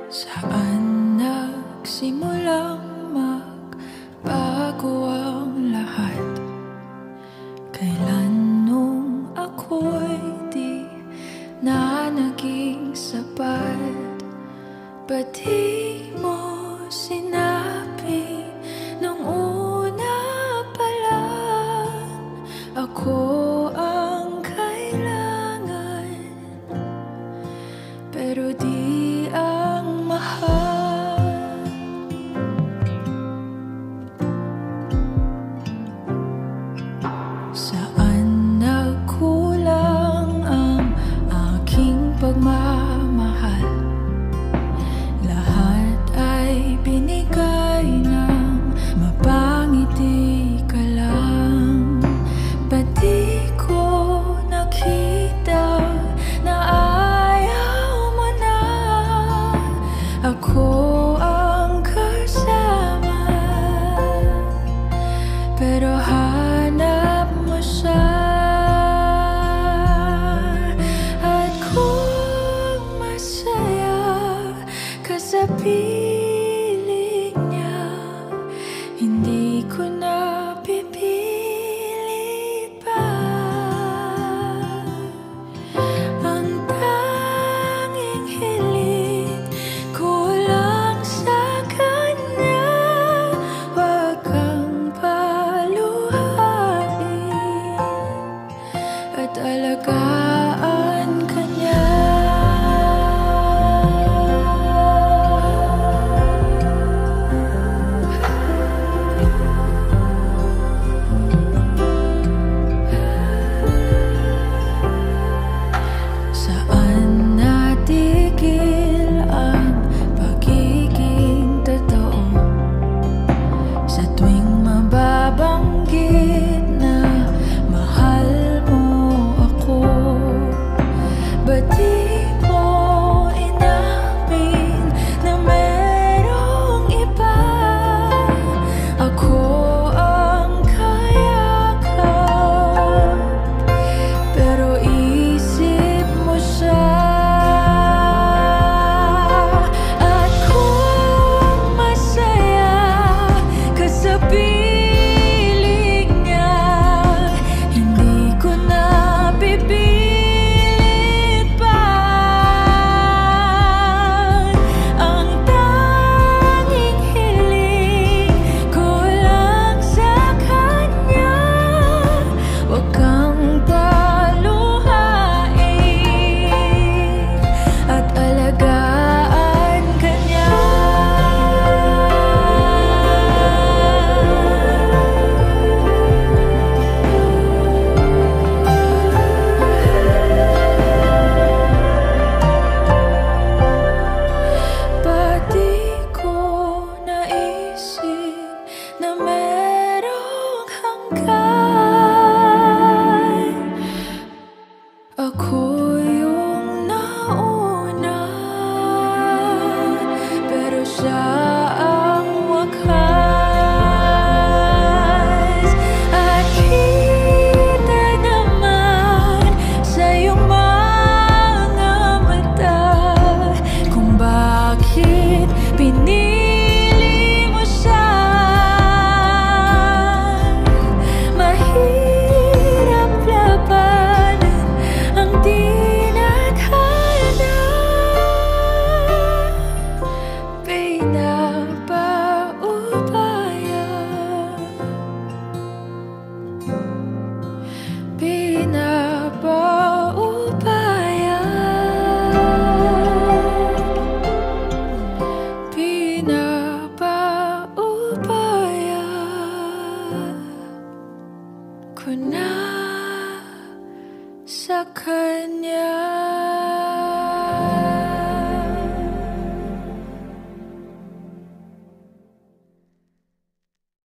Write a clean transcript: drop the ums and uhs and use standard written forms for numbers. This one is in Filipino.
Saan nagsimulang magbago ang lahat? Kailan nung ako'y di na naging sapat? Ba't di mo sinabi nung una pa lang ako ang kailangan, pero di ang mahal? Saan nagkulang ang aking pagmamahal? Lahat ay binigay ng mapangiti ka lang. Ba't di ko nakita na ayaw mo na ako ang kasama? Pero hanap mo siya, at kung masaya ka sa piling niya, hindi ko na pipilit pa. Ang tanging hiling ko lang sa kanya, wag kang paluhain at alagaan ka niya. Saan natigil ang pagiging totoo? Sa tuwing mababanggit na mahal mo ako, ba't di mo inamin na merong iba? Ako ang kayakap, pero isip mo siya. At kung masaya ka sa piling niya, hindi ko na pipilit pa. Ang tanging hiling ko lang sa kanya, wag kang paluhain at alagaan ka niya. Ba't di ko naisip na merong hanggan? Ako yung nauna, pero siya ang wakas. At kita naman sa iyong mga mata kung bakit pinili mo siya. Mahirap labanan ang tinadhana. Pinapaubaya, pinapaubaya, pinapaubaya ko na sa kanya.